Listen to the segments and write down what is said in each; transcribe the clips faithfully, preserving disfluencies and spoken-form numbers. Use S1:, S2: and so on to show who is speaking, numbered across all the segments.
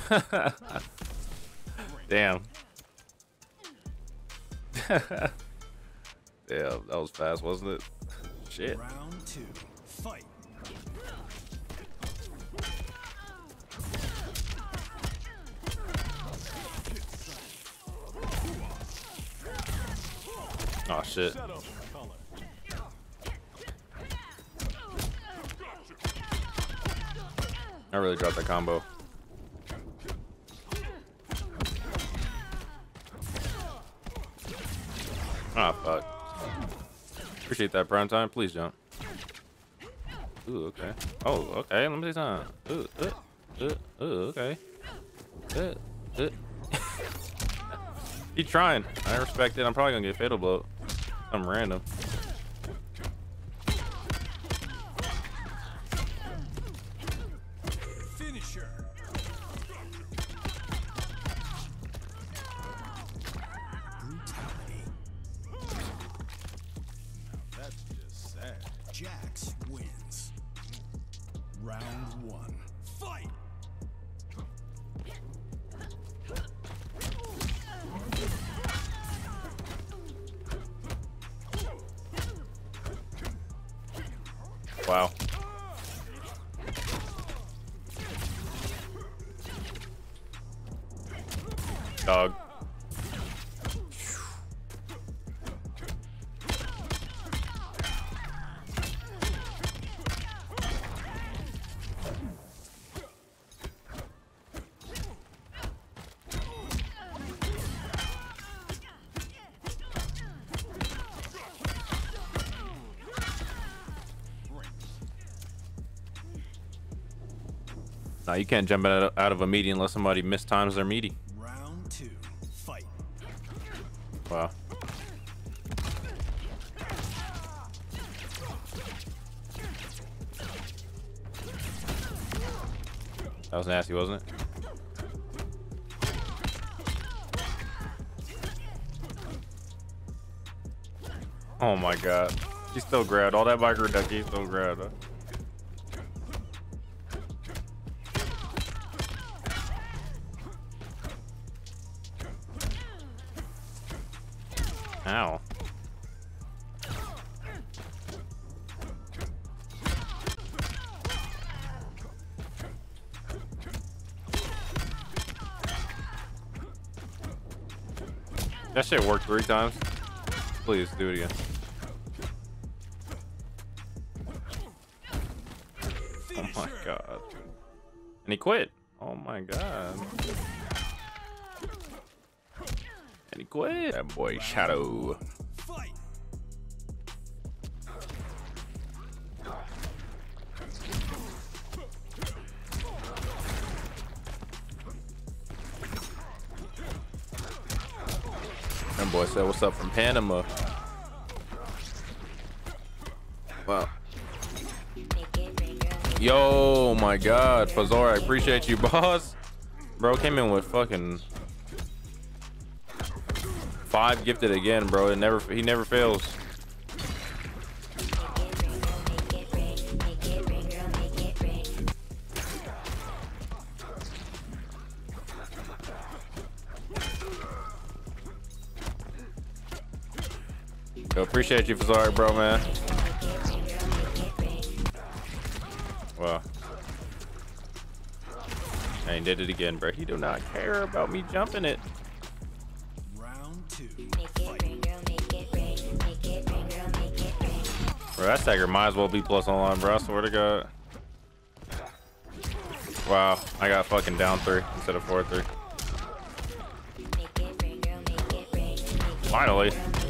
S1: Damn. Damn, that was fast, wasn't it? Shit.
S2: Round two, fight.
S1: Oh shit. I really dropped that combo. Ah, fuck. Appreciate that, prime time. Please jump. Ooh, okay. Oh, okay. Let me see something. Ooh, uh, uh, ooh, okay. Uh, uh. Keep trying. I respect it. I'm probably gonna get fatal blow. Something random.
S2: Finisher. Brutality. Now that's just sad. Jax wins. Round one. Fight.
S1: Wow. Dog. No, you can't jump out of, out of a meaty unless somebody mistimes their meaty.
S2: Round two, fight.
S1: Wow. That was nasty, wasn't it? Oh my god. He still grabbed. All that micro duck, he still grabbed. Huh? Ow. That shit worked three times. Please do it again. Oh my god. And he quit. Oh my god. And he quit. That boy Shadow.
S2: Fight.
S1: That boy said, "What's up from Panama?" Wow. Yo, my god, Fazor, I appreciate you, boss. Bro came in with fucking five gifted again, bro. It never, he never fails. Yo, appreciate you, Fazor, bro, man. Wow. And he did it again, bro. He do not care about me jumping it.
S2: Round two.
S1: Bro, that stagger might as well be plus online, bro. I swear to God. Wow, I got fucking down three instead of four three. Finally.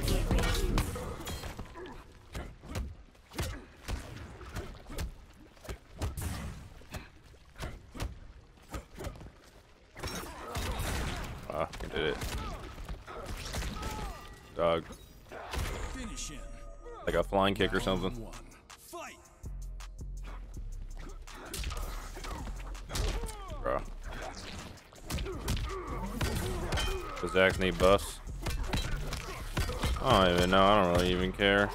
S1: Wow, we did it. Dog.
S2: Finish him.
S1: Like a flying kick or something.
S2: One. Fight.
S1: Bro. Does Zax need buffs? I don't even know. I don't really even care.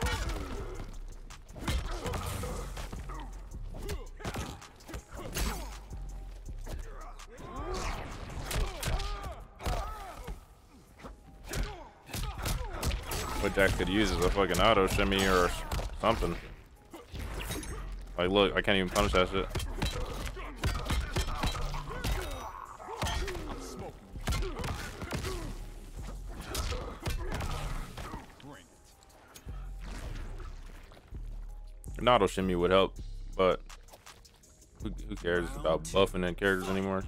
S1: What Jax could use is a fucking auto shimmy or something. Like, look, I can't even punish that shit. An auto shimmy would help, but who, who cares about buffing and characters anymore?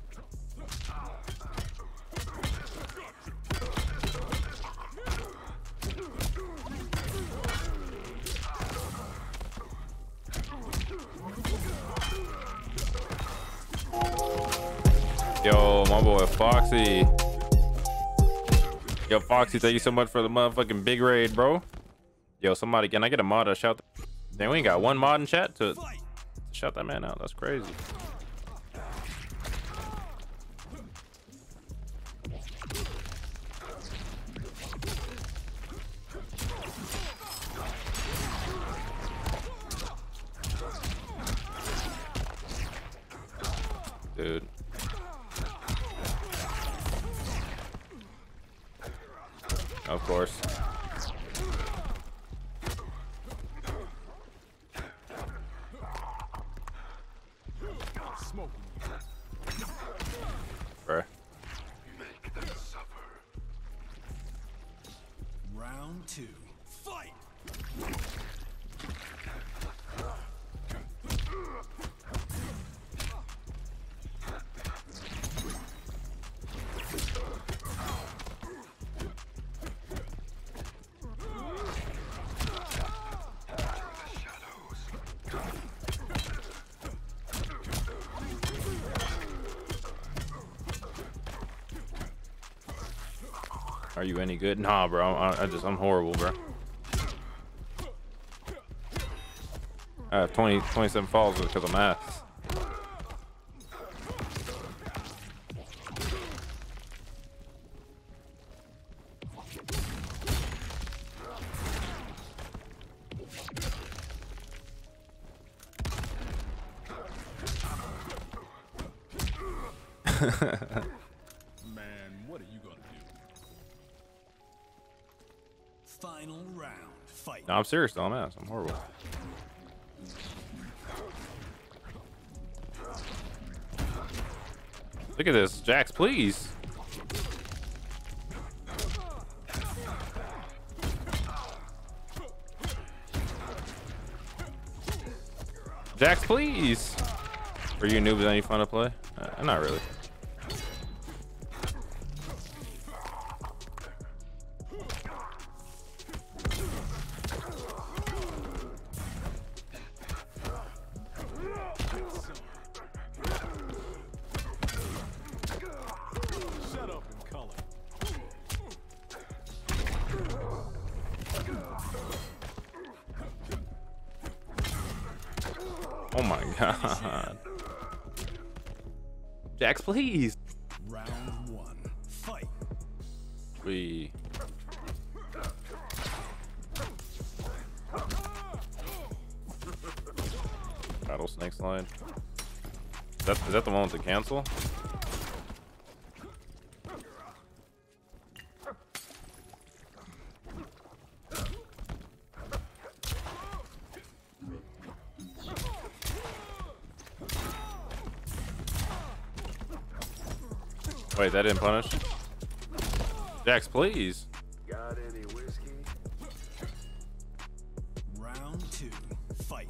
S1: Yo, my boy Foxy. Yo, Foxy, thank you so much for the motherfucking big raid, bro. Yo, somebody, can I get a mod to shout? Damn, we ain't got one mod in chat to, to shout that man out. That's crazy. Dude. Of course. Bruh.
S2: Make them suffer. Round two. Fight.
S1: Are you any good? Nah, bro. I, I just, I'm horrible, bro. I have twenty, twenty-seven falls because I'm ass.
S2: Man, what are you gonna do? Final round. Fight.
S1: No, I'm serious though. I'm ass. I'm horrible. Look at this, Jax, please. Jax, please. Are you noobs? Any fun to play? Uh, not really.
S2: Shut up and color.
S1: Oh my god. Jax, please.
S2: Round one. Fight.
S1: We. Rattlesnake slide. Is that, is that the one with the cancel? Wait, that didn't punish? Jax, please.
S3: Got any whiskey?
S2: Round two. Fight.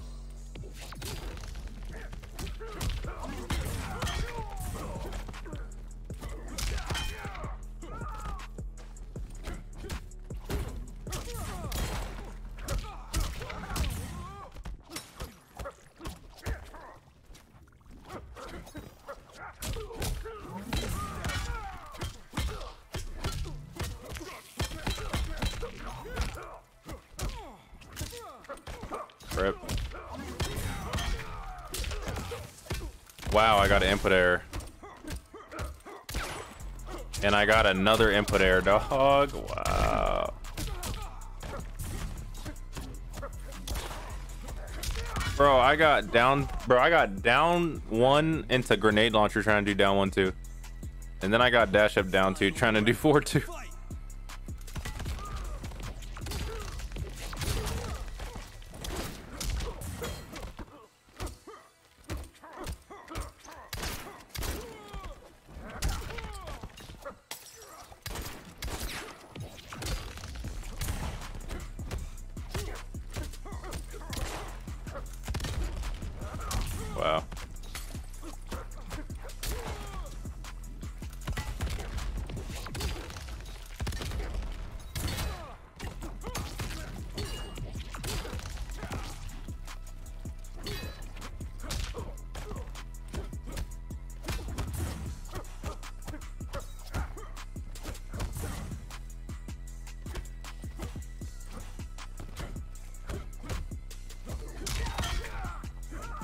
S1: Rip. Wow, I got an input error. And I got another input error, dog. Wow. Bro, I got down, bro, I got down one into grenade launcher trying to do down one, two. And then I got dash up down two trying to do four, two.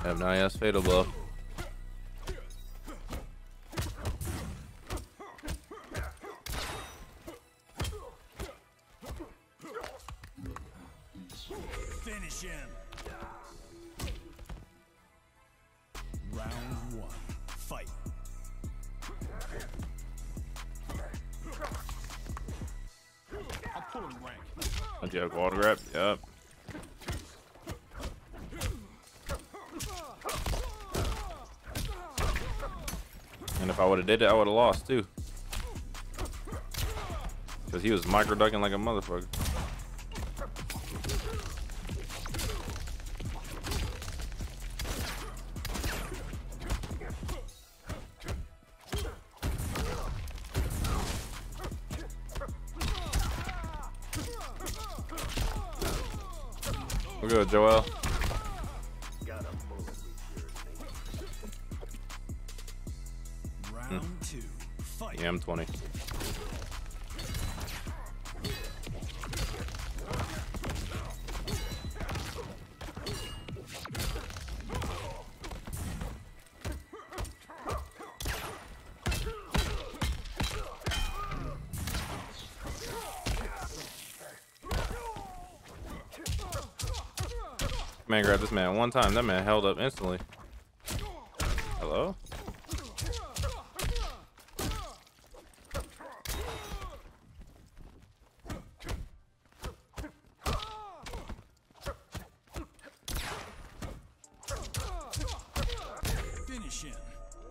S1: Have nine S fatal blow.
S2: Finish him. Round one. Fight. I'm pulling rank.
S1: Don't you have water grab? Yep. And if I would have did it, I would have lost too. Cause he was micro ducking like a motherfucker. We're good, Joel.
S2: Round two. Fight.
S1: Yeah, I'm twenty. Man, grabbed this man one time. That man held up instantly. Hello?
S2: Finish him.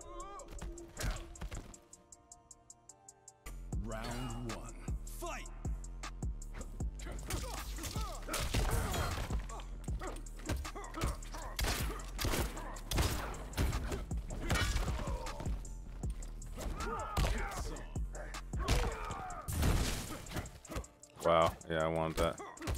S2: Round one. Fight.
S1: Wow. Yeah, I wanted that.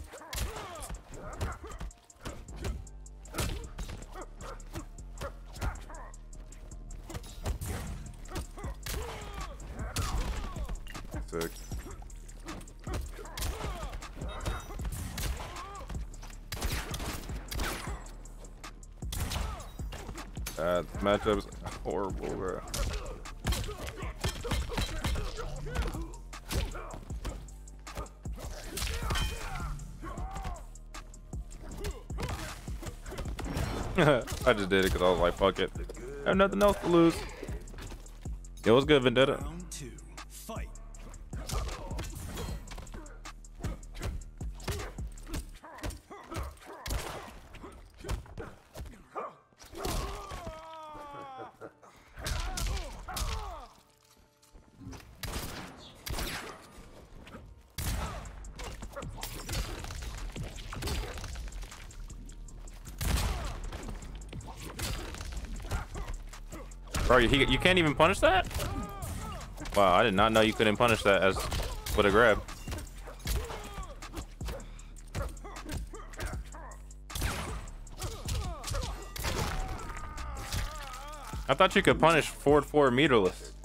S1: Sick. That matchup's horrible, bro. I just did it because I was like, fuck it. I have nothing else to lose. It was good, Vendetta.
S2: Round two. Fight.
S1: Bro, you, you can't even punish that? Wow, I did not know you couldn't punish that as with a grab. I thought you could punish forward four meterless.